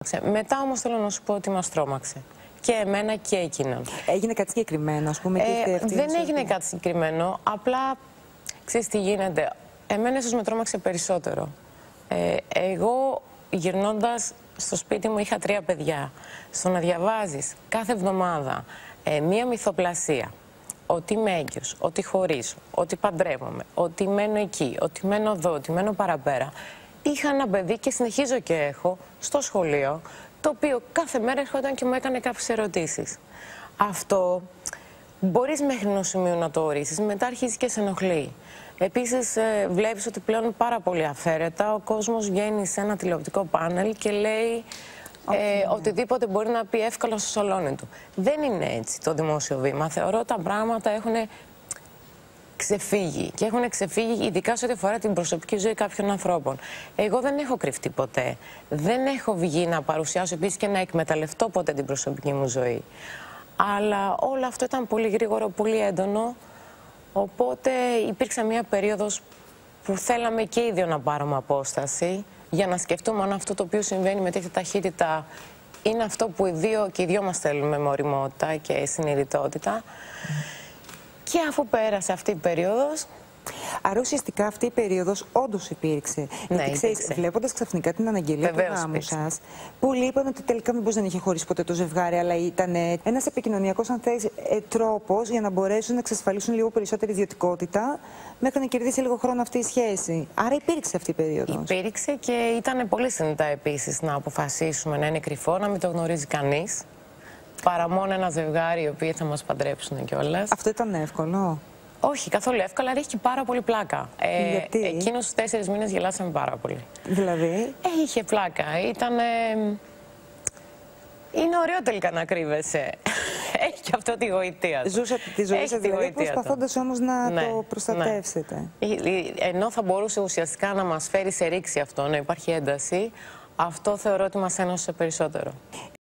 Μετά όμως θέλω να σου πω ότι μας τρόμαξε. Και εμένα και εκείνον. Έγινε κάτι συγκεκριμένο, ας πούμε? Δεν έγινε κάτι συγκεκριμένο. Απλά, ξέρεις τι γίνεται. Εμένα ίσως με τρόμαξε περισσότερο. Εγώ γυρνώντας στο σπίτι μου είχα 3 παιδιά. Στο να διαβάζεις κάθε εβδομάδα μία μυθοπλασία. Ότι είμαι έγκυος, ότι χωρίζω, ότι παντρεύομαι, ότι μένω εκεί, ότι μένω εδώ, ότι μένω παραπέρα. Είχα ένα παιδί και συνεχίζω και έχω στο σχολείο, το οποίο κάθε μέρα έρχονταν και μου έκανε κάποιες ερωτήσεις. Αυτό μπορείς μέχρι ενός σημείου να το ορίσεις, μετά αρχίζει και σε ενοχλεί. Επίσης, βλέπεις ότι πλέον πάρα πολύ αφαίρετα ο κόσμος βγαίνει σε ένα τηλεοπτικό πάνελ και λέει οτιδήποτε μπορεί να πει εύκολα στο σαλόνι του. Δεν είναι έτσι το δημόσιο βήμα. Θεωρώ ότι τα πράγματα έχουν ξεφύγει και έχουν ξεφύγει ειδικά σε ό,τι αφορά την προσωπική ζωή κάποιων ανθρώπων. Εγώ δεν έχω κρυφτεί ποτέ. Δεν έχω βγει να παρουσιάσω επίσης και να εκμεταλλευτώ ποτέ την προσωπική μου ζωή. Αλλά όλο αυτό ήταν πολύ γρήγορο, πολύ έντονο. Οπότε υπήρξε μια περίοδος που θέλαμε και οι δύο να πάρουμε απόσταση για να σκεφτούμε αν αυτό το οποίο συμβαίνει με τέτοια ταχύτητα είναι αυτό που και οι δύο μας θέλουμε με ωριμότητα και συνειδητότητα. Και αφού πέρασε αυτή η περίοδος... Άρα ουσιαστικά αυτή η περίοδος όντως υπήρξε. Ναι, γιατί ξέρεις, βλέποντας ξαφνικά την αναγγελία του γάμου σας, πολλοί είπαν ότι τελικά μήπως δεν είχε χωρίσει ποτέ το ζευγάρι, αλλά ήταν ένας επικοινωνιακός, αν θες, τρόπος για να μπορέσουν να εξασφαλίσουν λίγο περισσότερη ιδιωτικότητα μέχρι να κερδίσει λίγο χρόνο αυτή η σχέση. Άρα υπήρξε αυτή η περίοδος. Υπήρξε και ήταν πολύ συνετά επίσης να αποφασίσουμε να είναι κρυφό, να μην το γνωρίζει κανείς. Παρά μόνο ένα ζευγάρι οι οποίοι θα μας παντρέψουν κιόλας. Αυτό ήταν εύκολο? Όχι, καθόλου εύκολα, αλλά έχει και πάρα πολύ πλάκα. Γιατί? Εκείνους τους 4 μήνες γελάσαμε πάρα πολύ. Δηλαδή? Είχε πλάκα. Είναι ωραίο τελικά να κρύβεσαι. Έχει και αυτό τη γοητεία του. Ζούσατε τη ζωή σας δηλαδή, προσπαθώντας όμως να το προστατεύσετε. Ενώ θα μπορούσε ουσιαστικά να μας φέρει σε ρήξη αυτό, να υπάρχει ένταση, αυτό θεωρώ ότι μας ένωσε περισσότερο.